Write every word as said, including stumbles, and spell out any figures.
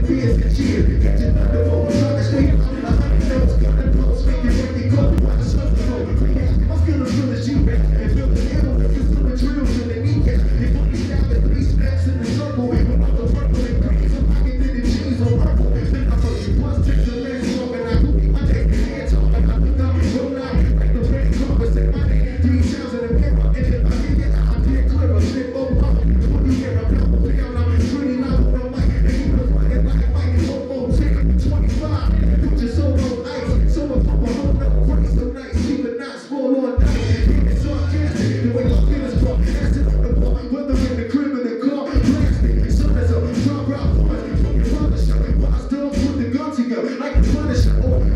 beers and cheers. Catch another roll, try to stay up. A hundred notes, got a pulse, make it when they go. Watch the sun go. I'm still as real as you, man. And feel the ammo, if it's doing drills in the kneecaps. They put me down in three steps in the circle. When I'm the purple and green, so I can get the jeans on purple. Then I put you once, take the lens off, and I hoop I take the hands off, and I look up, roll out, like the red carpet, say my name three times in the mirror. And if I get it, I'll be clearer, slip over. When you hear a couple down, I'm pretty loud on the mic. And you look like a like a mic, oh, oh, take twenty-five. Put your soul on ice, so I put my whole up, crazy so nice, keep it nice, roll on night. It's sarcastic, the way I feel is wrong. That's it on the bar, whether in the crib or the car, plastic. Son is a drop out voice from your father show. Boss dogs put the gun to you, like the Punisher, or